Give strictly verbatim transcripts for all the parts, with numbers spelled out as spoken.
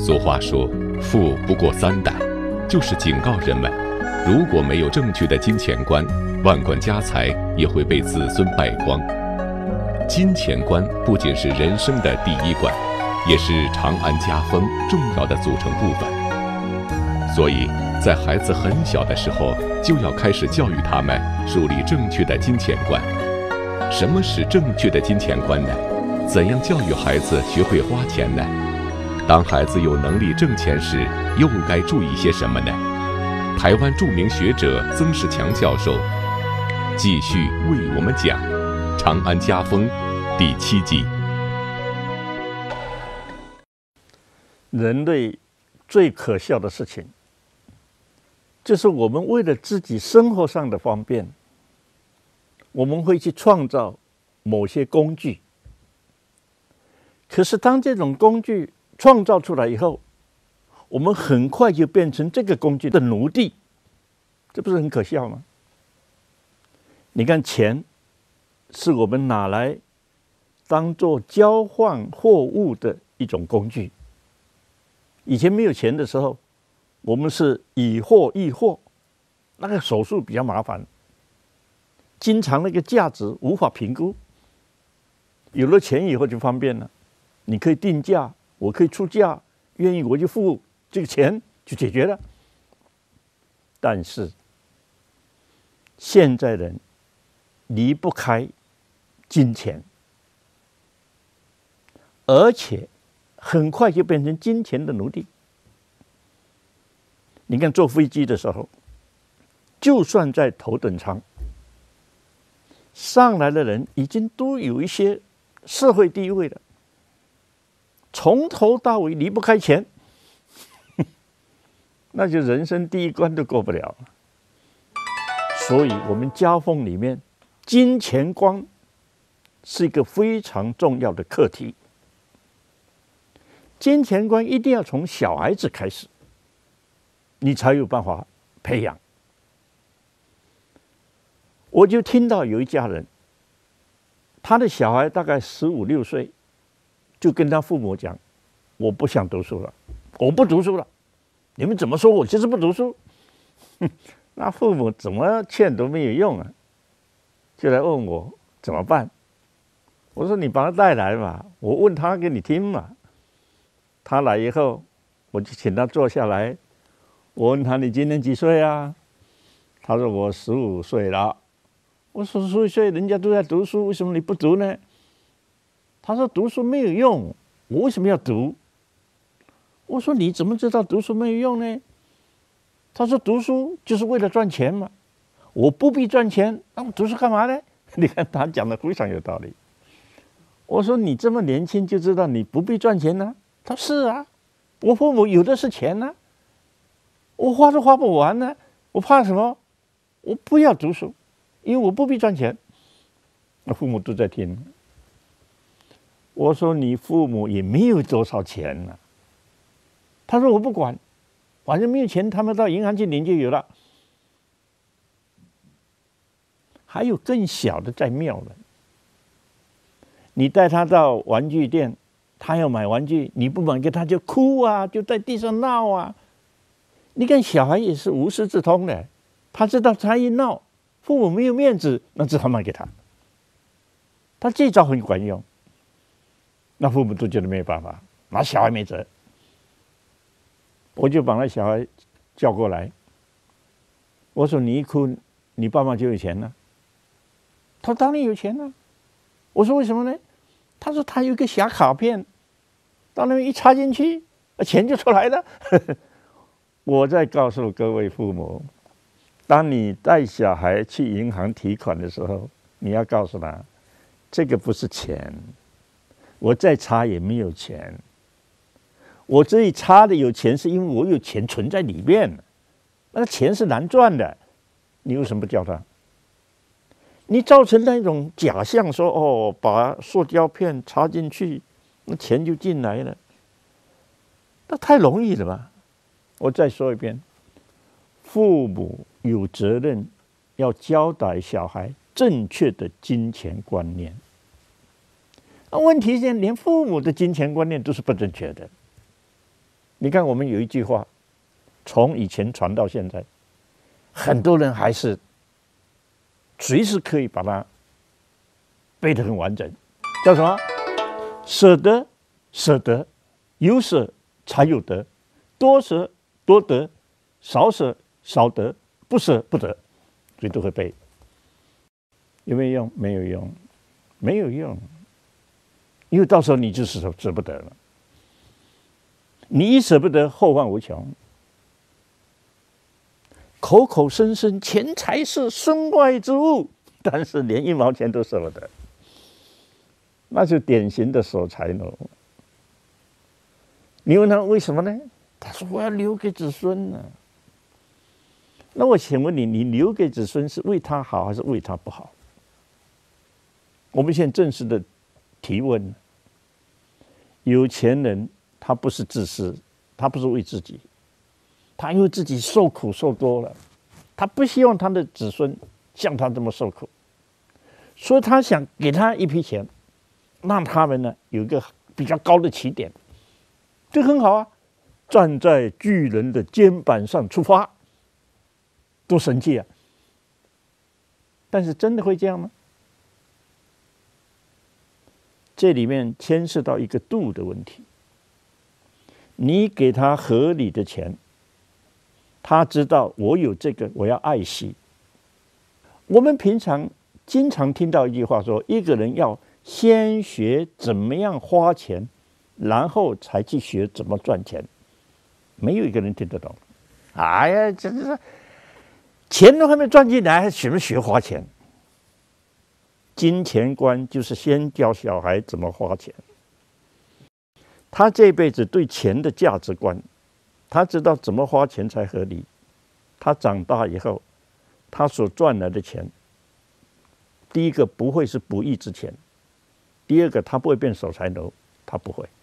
俗话说，富不过三代，就是警告人们，如果没有正确的金钱观，万贯家财也会被子孙败光。金钱观不仅是人生的第一关，也是长安家风重要的组成部分。所以，在孩子很小的时候，就要开始教育他们树立正确的金钱观。什么是正确的金钱观呢？怎样教育孩子学会花钱呢？当孩子有能力挣钱时，又该注意些什么呢？台湾著名学者曾仕强教授继续为我们讲《长安家风》第七集。 人类最可笑的事情，就是我们为了自己生活上的方便，我们会去创造某些工具。可是当这种工具创造出来以后，我们很快就变成这个工具的奴隶，这不是很可笑吗？你看，钱是我们拿来当做交换货物的一种工具。以前没有钱的时候，我们是以货易货，那个手续比较麻烦，经常那个价值无法评估。有了钱以后就方便了，你可以定价，我可以出价，愿意我就付这个钱就解决了。但是现在人离不开金钱，而且很快就变成金钱的奴隶。你看坐飞机的时候，就算在头等舱，上来的人已经都有一些社会地位了，从头到尾离不开钱，那就人生第一关都过不了。所以我们家风里面，金钱观是一个非常重要的课题。金钱观一定要从小孩子开始，你才有办法培养。我就听到有一家人，他的小孩大概十五六岁，就跟他父母讲：“我不想读书了，我不读书了，你们怎么说我就是不读书。”那父母怎么劝都没有用啊，就来问我怎么办。我说：“你把他带来嘛，我问他给你听嘛。”他来以后，我就请他坐下来，我问他：“你今年几岁啊？”他说：“我十五岁了。”我说：“十五岁人家都在读书，为什么你不读呢？”他说：“读书没有用，我为什么要读？”我说：“你怎么知道读书没有用呢？”他说：“读书就是为了赚钱嘛，我不必赚钱，那我读书干嘛呢？”你看他讲的非常有道理。我说：“你这么年轻就知道你不必赚钱呢？”他说：“是啊，我父母有的是钱呢，我花都花不完呢，我怕什么？我不要读书，因为我不必赚钱。”那父母都在听。我说：“你父母也没有多少钱呢。”他说：“我不管，反正没有钱，他们到银行去领就有了。”还有更小的再妙了，你带他到玩具店，他要买玩具，你不买给他就哭啊，就在地上闹啊。你看小孩也是无师自通的，他知道他一闹，父母没有面子，那只好买给他。他这招很管用，那父母都觉得没有办法，拿小孩没辙。我就把那小孩叫过来，我说：“你一哭，你爸妈就有钱了。”他说：“当然有钱了。”我说：“为什么呢？”他说：“他有一个小卡片，到那边一插进去，钱就出来了。”我再告诉各位父母，当你带小孩去银行提款的时候，你要告诉他，这个不是钱，我再插也没有钱。我这里插的有钱，是因为我有钱存在里面，那个钱是难赚的。你为什么不叫他？你造成那种假象说，哦，把塑胶片插进去，那钱就进来了，那太容易了吧？我再说一遍，父母有责任要教导小孩正确的金钱观念。那问题是，连父母的金钱观念都是不正确的。 你看，我们有一句话，从以前传到现在，很多人还是随时可以把它背得很完整，叫什么？舍得，舍得，有舍才有得，多舍多得，少舍少得，不舍不得，所以都会背。有没有用？没有用，没有用，因为到时候你就是舍不得了。你一舍不得，后患无穷。口口声声钱财是身外之物，但是连一毛钱都舍不得，那就典型的守财奴。你问他为什么呢？他说我要留给子孙呢、啊。那我请问你，你留给子孙是为他好还是为他不好？我们现在正式的提问：有钱人他不是自私，他不是为自己，他因为自己受苦受多了，他不希望他的子孙像他这么受苦，所以他想给他一批钱，让他们呢有一个比较高的起点，这很好啊！站在巨人的肩膀上出发，多神气啊！但是真的会这样吗？这里面牵涉到一个度的问题。你给他合理的钱，他知道我有这个，我要爱惜。我们平常经常听到一句话说，一个人要先学怎么样花钱，然后才去学怎么赚钱。没有一个人听得懂。哎呀，这这钱都还没赚进来，还学么学花钱？金钱观就是先教小孩怎么花钱。他这辈子对钱的价值观，他知道怎么花钱才合理。他长大以后，他所赚来的钱，第一个不会是不义之钱，第二个他不会变守财奴，他不会。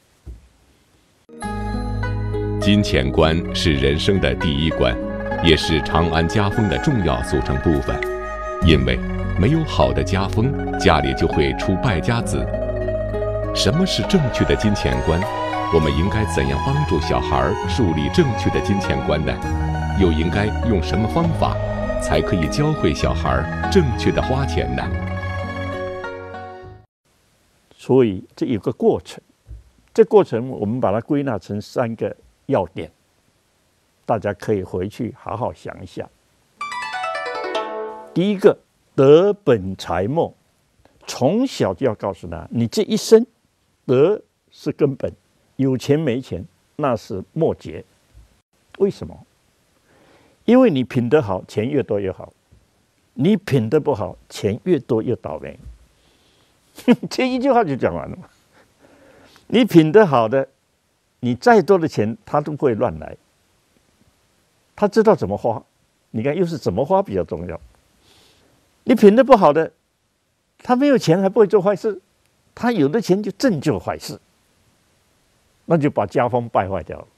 金钱观是人生的第一关，也是长安家风的重要组成部分。因为没有好的家风，家里就会出败家子。什么是正确的金钱观？我们应该怎样帮助小孩树立正确的金钱观呢？又应该用什么方法才可以教会小孩正确的花钱呢？ 所以这有个过程，这过程我们把它归纳成三个要点，大家可以回去好好想一下。第一个，德本财末，从小就要告诉他，你这一生德是根本，有钱没钱那是末节。为什么？因为你品德好，钱越多越好；你品德不好，钱越多越倒霉。这一句话就讲完了嘛。你品德好的，你再多的钱他都不会乱来，他知道怎么花。你看，又是怎么花比较重要。你品德不好的，他没有钱还不会做坏事，他有的钱就真做坏事，那就把家风败坏掉了。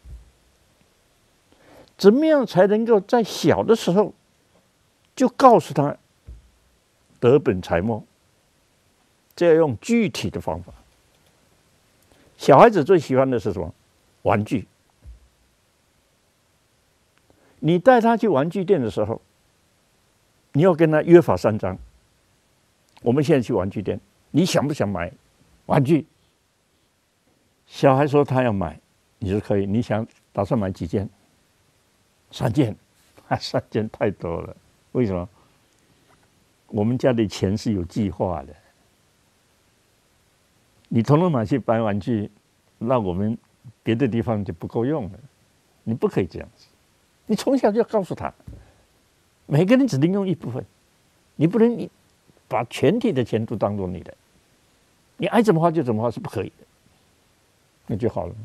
怎么样才能够在小的时候就告诉他德本财末？这要用具体的方法。小孩子最喜欢的是什么？玩具。你带他去玩具店的时候，你要跟他约法三章。我们现在去玩具店，你想不想买玩具？小孩说他要买，你说可以。你想打算买几件？三件。啊，三件太多了。为什么？我们家的钱是有计划的。你统统买去买玩具，那我们别的地方就不够用了。你不可以这样子。你从小就要告诉他，每个人只能用一部分，你不能把全体的钱都当做你的，你爱怎么花就怎么花是不可以的，那就好了。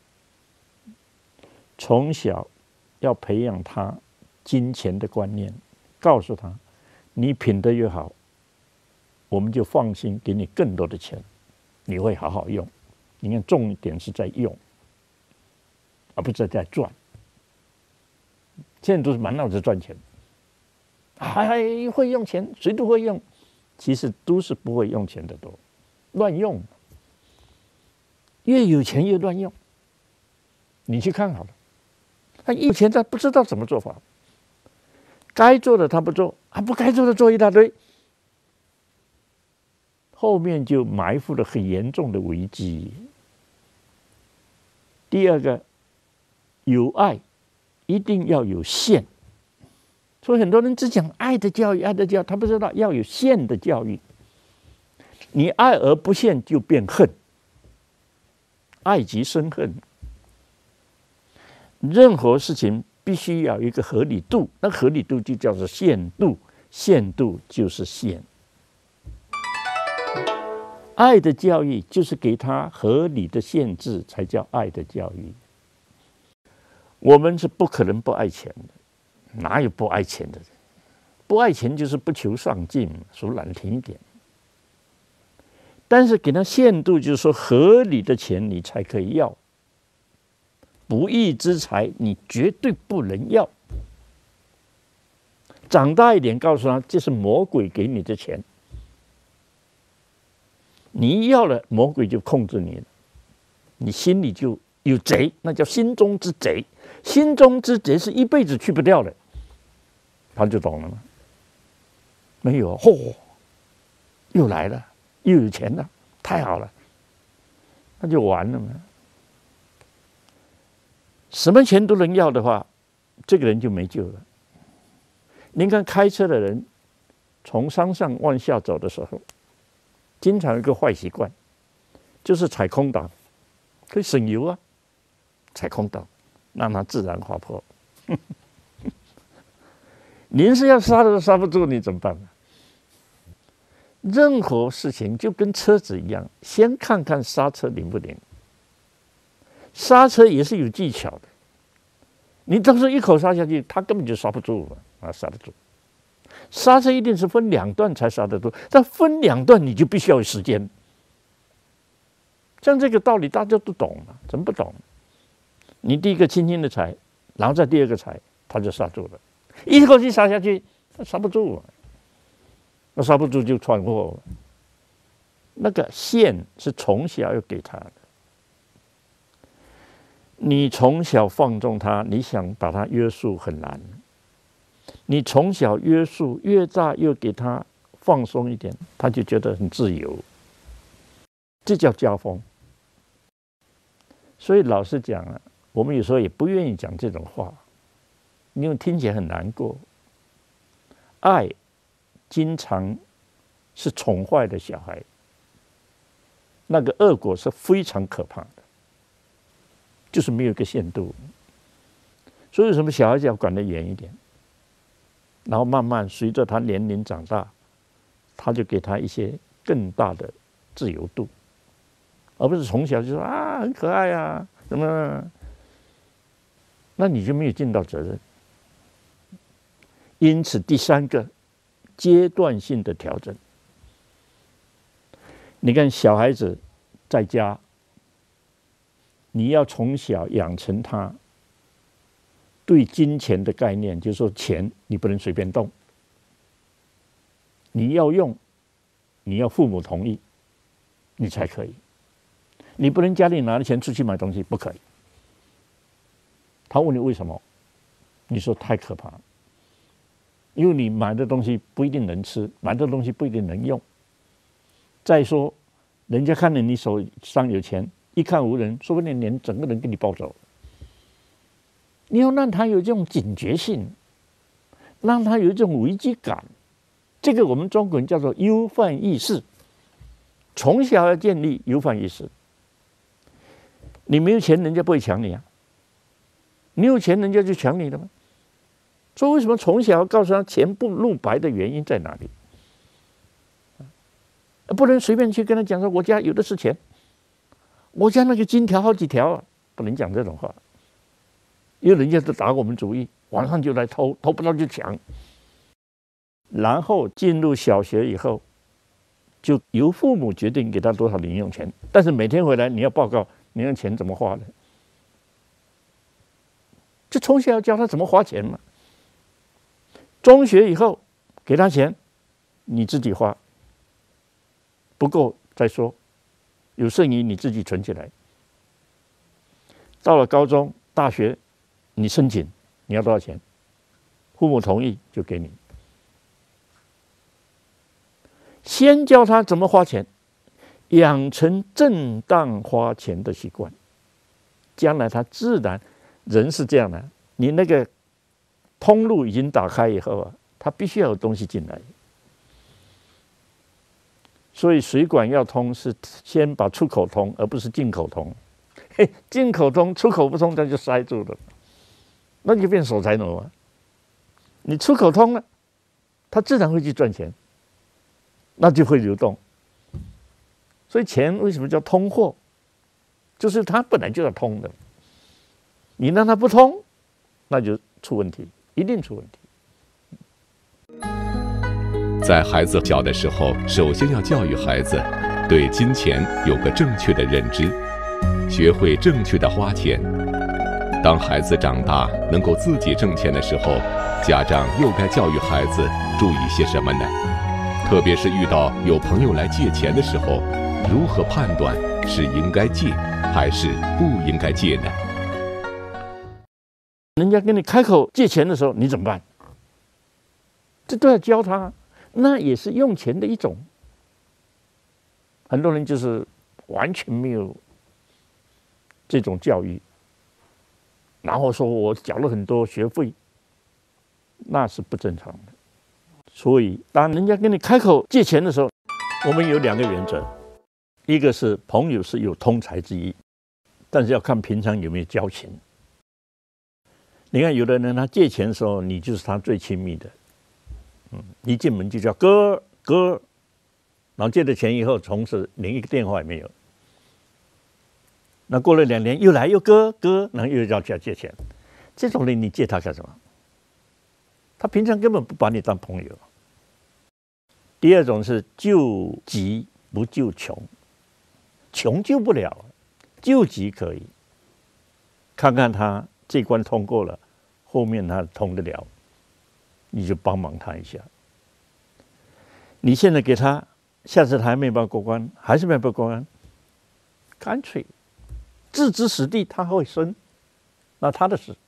从小要培养他金钱的观念，告诉他，你品德越好，我们就放心给你更多的钱，你会好好用。你看，重点是在用，而不是在赚。现在都是满脑子赚钱，还还会用钱，谁都会用，其实都是不会用钱的多，乱用，越有钱越乱用。 你去看好了。他以前他不知道怎么做法，该做的他不做，啊，不该做的做一大堆，后面就埋伏了很严重的危机。第二个，有爱一定要有限，所以很多人只讲爱的教育，爱的教育，他不知道要有限的教育。你爱而不限，就变恨，爱即生恨。任何事情必须要有一个合理度，那合理度就叫做限度，限度就是限。爱的教育就是给他合理的限制，才叫爱的教育。我们是不可能不爱钱的，哪有不爱钱的人？不爱钱就是不求上进，说难听一点。但是给他限度，就是说合理的钱你才可以要。不义之财，你绝对不能要。长大一点，告诉他这是魔鬼给你的钱，你一要了，魔鬼就控制你了，你心里就有贼，那叫心中之贼。心中之贼是一辈子去不掉的，他就懂了吗？没有，嚯、哦，又来了，又有钱了，太好了，那就完了嘛。什么钱都能要的话，这个人就没救了。您看开车的人从山上往下走的时候，经常有一个坏习惯，就是踩空档，可以省油啊，踩空档让它自然滑坡。您是要刹都刹不住，你怎么办呢？任何事情就跟车子一样，先看看刹车灵不灵。刹车也是有技巧的，你当时一口刹下去，它根本就刹不住了啊，刹得住。刹车一定是分两段才刹得住，但分两段你就必须要有时间。像这个道理大家都懂嘛，怎么不懂？你第一个轻轻的踩，然后再第二个踩，它就刹住了。一口气刹下去，它刹不住啊，那刹不住就闯祸了。那个线是从小要给他的。你从小放纵他，你想把他约束很难。你从小约束，越大又给他放松一点，他就觉得很自由。这叫家风。所以老实讲啊，我们有时候也不愿意讲这种话，因为听起来很难过。爱经常是宠坏的小孩，那个恶果是非常可怕的。就是没有一个限度，所以为什么小孩子要管得严一点，然后慢慢随着他年龄长大，他就给他一些更大的自由度，而不是从小就说啊很可爱啊什么，那你就没有尽到责任。因此，第三个阶段性的调整，你看小孩子在家。你要从小养成他对金钱的概念，就是说钱你不能随便动，你要用，你要父母同意，你才可以。你不能家里拿了钱出去买东西，不可以。他问你为什么，你说太可怕了，因为你买的东西不一定能吃，买的东西不一定能用。再说，人家看着你手上有钱。一看无人，说不定连整个人给你抱走。你要让他有这种警觉性，让他有这种危机感，这个我们中国人叫做忧患意识。从小要建立忧患意识。你没有钱，人家不会抢你啊；你有钱，人家就抢你了吗？所以为什么从小要告诉他钱不露白的原因在哪里？不能随便去跟他讲说我家有的是钱。我家那个金条好几条啊，不能讲这种话，因为人家都打我们主意，晚上就来偷，偷不到就抢。然后进入小学以后，就由父母决定给他多少零用钱，但是每天回来你要报告你那钱怎么花的。就从小要教他怎么花钱嘛。中学以后给他钱，你自己花，不够再说。有剩余你自己存起来。 到了高中、大学，你申请你要多少钱，父母同意就给你。先教他怎么花钱，养成正当花钱的习惯，将来他自然，人是这样的，你那个通路已经打开以后啊，他必须要有东西进来。所以水管要通是先把出口通，而不是进口通。嘿，进口通，出口不通，那就塞住了，那就变守财奴啊。你出口通了，他自然会去赚钱，那就会流动。所以钱为什么叫通货？就是它本来就要通的，你让它不通，那就出问题，一定出问题。 在孩子小的时候，首先要教育孩子对金钱有个正确的认知，学会正确的花钱。当孩子长大能够自己挣钱的时候，家长又该教育孩子注意些什么呢？特别是遇到有朋友来借钱的时候，如何判断是应该借还是不应该借呢？ 人家跟你开口借钱的时候，你怎么办？这都要教他，那也是用钱的一种。很多人就是完全没有这种教育，然后说我缴了很多学费，那是不正常的。所以当人家跟你开口借钱的时候，我们有两个原则，一个是朋友是有通财之意，但是要看平常有没有交情。你看有的人他借钱的时候，你就是他最亲密的，嗯，一进门就叫哥哥，然后借了钱以后，从此连一个电话也没有。那过了两年又来又哥哥，然后又要叫借钱，这种人你借他干什么？他平常根本不把你当朋友。第二种是救急不救穷，穷救不了，救急可以。看看他这关通过了，后面他通得了，你就帮忙他一下。你现在给他，下次他还没办法过关，还是没办法过关，干脆置之死地，他会生，那他的事。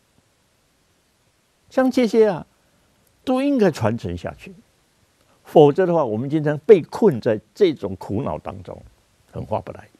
像这些啊，都应该传承下去，否则的话，我们经常被困在这种苦恼当中，很划不来。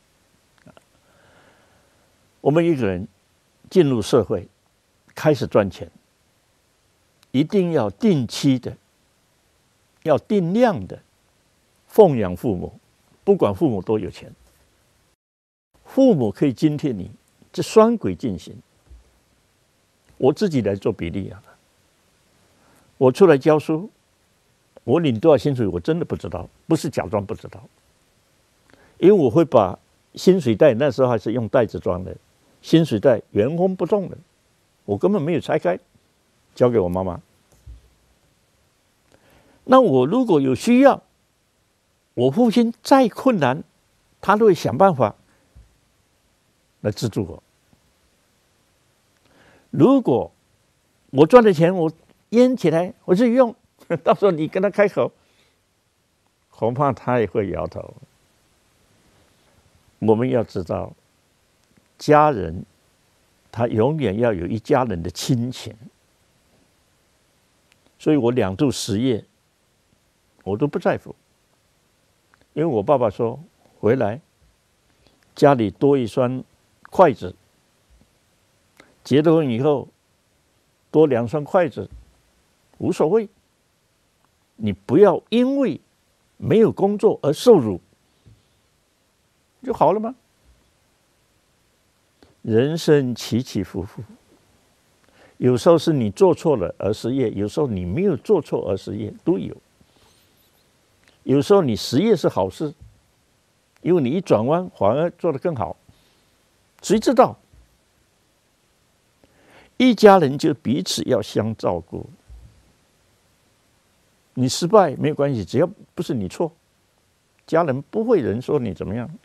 我们一个人进入社会，开始赚钱，一定要定期的，要定量的奉养父母，不管父母多有钱，父母可以津贴你，这双轨进行。我自己来做比例啊。我出来教书，我领多少薪水我真的不知道，不是假装不知道，因为我会把薪水袋，那时候还是用袋子装的，薪水袋原封不动的，我根本没有拆开，交给我妈妈。那我如果有需要，我父亲再困难，他都会想办法来资助我。如果我赚的钱我淹起来，我自己用，到时候你跟他开口，恐怕他也会摇头。我们要知道，家人他永远要有一家人的亲情。所以我两度失业，我都不在乎，因为我爸爸说回来家里多一双筷子，结了婚以后多两双筷子无所谓，你不要因为没有工作而受辱就好了吗？人生起起伏伏，有时候是你做错了而失业，有时候你没有做错而失业，都有。有时候你失业是好事，因为你一转弯反而做得更好，谁知道？一家人就彼此要相照顾。你失败没有关系，只要不是你错，家人不会人说你怎么样。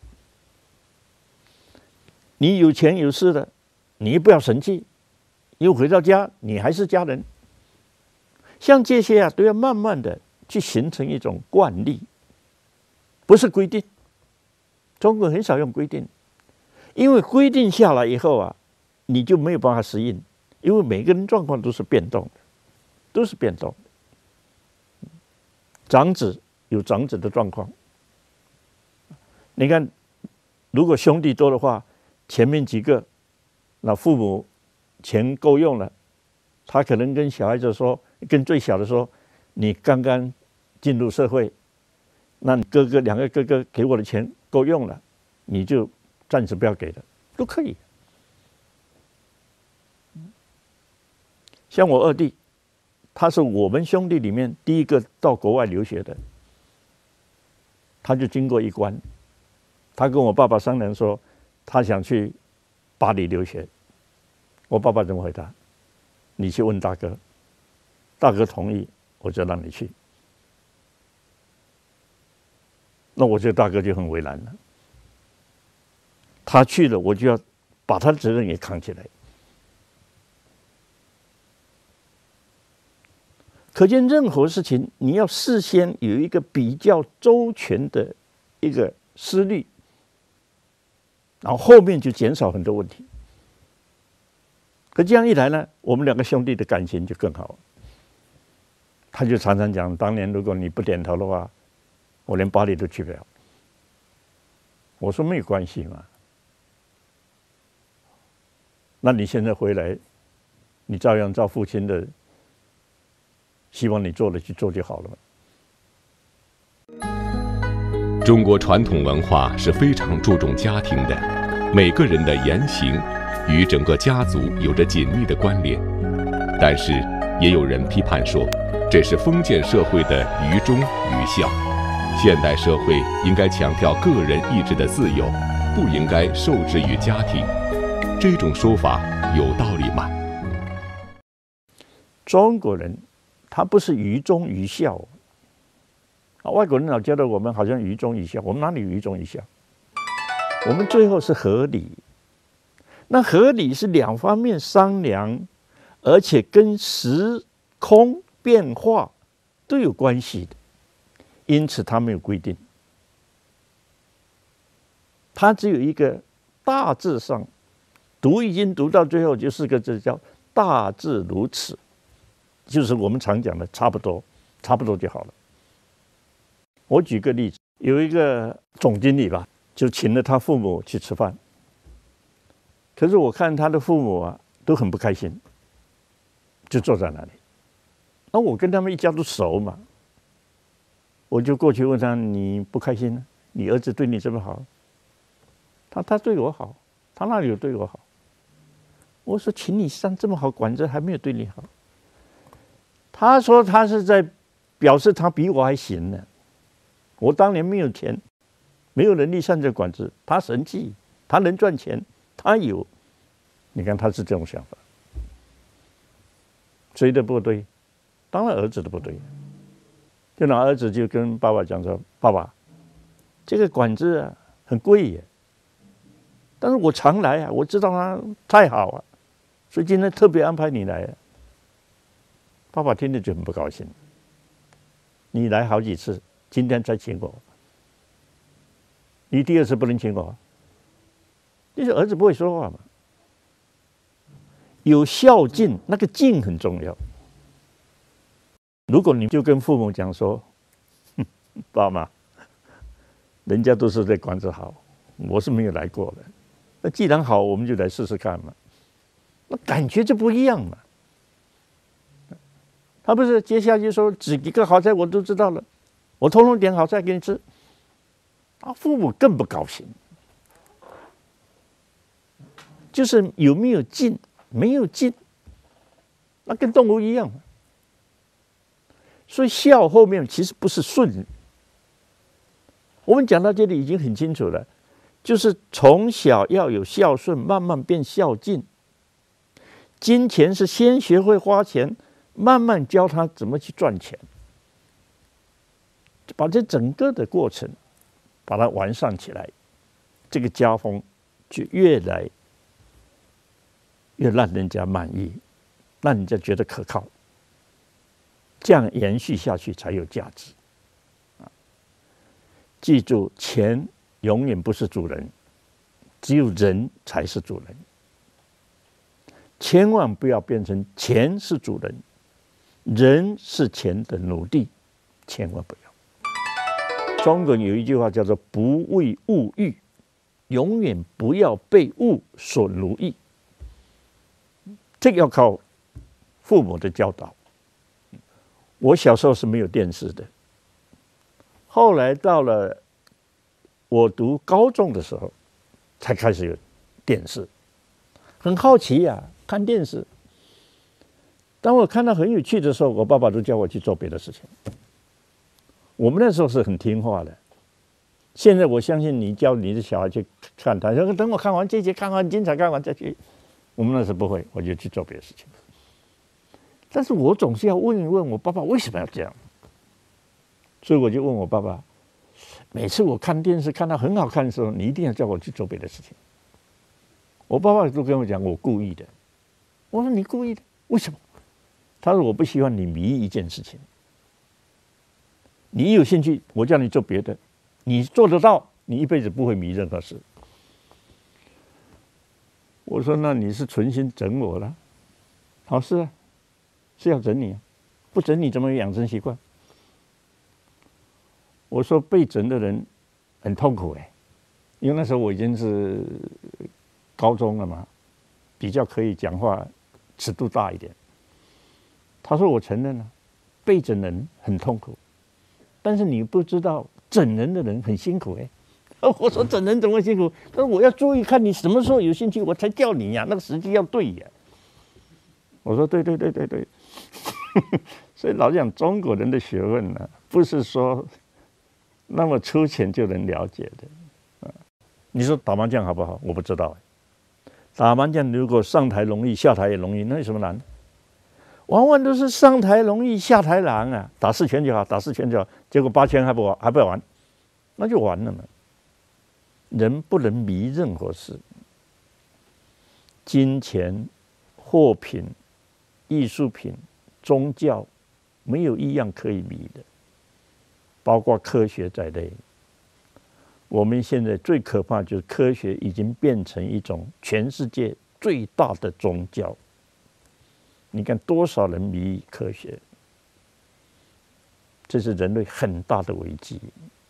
你有钱有势的，你不要生气，因为回到家你还是家人。像这些啊，都要慢慢的去形成一种惯例，不是规定。中国很少用规定，因为规定下来以后啊， 你就没有办法适应，因为每个人状况都是变动的，都是变动的。长子有长子的状况，你看，如果兄弟多的话，前面几个，那父母钱够用了，他可能跟小孩子说，跟最小的说，你刚刚进入社会，那你哥哥两个哥哥给我的钱够用了，你就暂时不要给了，都可以。像我二弟，他是我们兄弟里面第一个到国外留学的，他就经过一关，他跟我爸爸商量说，他想去巴黎留学。我爸爸怎么回答？你去问大哥，大哥同意，我就让你去。那我觉得大哥就很为难了，他去了，我就要把他的责任也扛起来。可见任何事情，你要事先有一个比较周全的一个思虑，然后后面就减少很多问题。可这样一来呢，我们两个兄弟的感情就更好。他就常常讲，当年如果你不点头的话，我连巴黎都去不了。我说没有关系嘛，那你现在回来，你照样照父亲的希望你做的去做就好了嘛。 中国传统文化是非常注重家庭的，每个人的言行与整个家族有着紧密的关联。但是，也有人批判说，这是封建社会的愚忠愚孝。现代社会应该强调个人意志的自由，不应该受制于家庭。这种说法有道理吗？ 中国人他不是愚忠愚孝，啊，外国人老觉得我们好像愚忠愚孝，我们哪里愚忠愚孝？我们最后是合理。那合理是两方面商量，而且跟时空变化都有关系的，因此他没有规定，他只有一个大致上，读易经读到最后就四个字，叫大致如此，就是我们常讲的差不多，差不多就好了。我举个例子，有一个总经理吧，就请了他父母去吃饭，可是我看他的父母啊都很不开心，就坐在那里。那我跟他们一家都熟嘛，我就过去问他：“你不开心呢？你儿子对你这么好？”他他对我好，他哪里有对我好？我说：“请你上这么好馆子，还没有对你好。”他说他是在表示他比我还行呢。我当年没有钱，没有能力上这馆子，他神气，他能赚钱，他有。你看他是这种想法，谁的不对？当然儿子的不对。就拿儿子就跟爸爸讲说：“爸爸，这个馆子啊很贵耶，但是我常来啊，我知道它太好啊，所以今天特别安排你来啊。”爸爸听了就很不高兴，你来好几次，今天才请我，你第二次不能请我。就是儿子不会说话嘛，有孝敬，那个敬很重要。如果你就跟父母讲说：“爸妈，人家都是在馆子好，我是没有来过的。那既然好，我们就来试试看嘛。”那感觉就不一样嘛。他不是接下去说几个好菜我都知道了，我通通点好菜给你吃，啊，父母更不高兴。就是有没有敬，没有敬，那跟动物一样。所以孝后面其实不是顺。我们讲到这里已经很清楚了，就是从小要有孝顺，慢慢变孝敬。金钱是先学会花钱，慢慢教他怎么去赚钱，把这整个的过程把它完善起来，这个家风就越来越让人家满意，让人家觉得可靠。这样延续下去才有价值。记住，钱永远不是主人，只有人才是主人。 千万不要变成钱是主人，人是钱的奴隶，千万不要。中国有一句话叫做“不为物欲”，永远不要被物所奴役。这个要靠父母的教导。我小时候是没有电视的，后来到了我读高中的时候，才开始有电视。很好奇呀、啊，看电视。当我看到很有趣的时候，我爸爸都叫我去做别的事情。我们那时候是很听话的。现在我相信你教你的小孩去看，他说等我看完这节，看完精彩，看完再去。我们那时不会，我就去做别的事情。但是我总是要问一问我爸爸为什么要这样，所以我就问我爸爸，每次我看电视看到很好看的时候，你一定要叫我去做别的事情。我爸爸都跟我讲，我故意的。我说你故意的，为什么？他说我不希望你迷一件事情，你有兴趣，我叫你做别的，你做得到，你一辈子不会迷任何事。我说那你是存心整我了？好，是啊，是要整你啊，不整你怎么养成习惯？我说被整的人很痛苦哎，因为那时候我已经是高中了嘛，比较可以讲话，尺度大一点。他说我承认了，被整人很痛苦，但是你不知道整人的人很辛苦哎。我说整人怎么辛苦？他说我要注意看你什么时候有兴趣，我才叫你呀、啊，那个时机要对呀、啊。我说对对对对对，所以老讲中国人的学问呢，不是说那么粗浅就能了解的。你说打麻将好不好？我不知道。打麻将如果上台容易，下台也容易，那有什么难？往往都是上台容易，下台难啊！打四圈就好，打四圈就好，结果八圈还不玩，还不玩，那就完了嘛。人不能迷任何事，金钱、货品、艺术品、宗教，没有一样可以迷的，包括科学在内。我们现在最可怕就是科学已经变成一种全世界最大的宗教。你看多少人迷科学，这是人类很大的危机。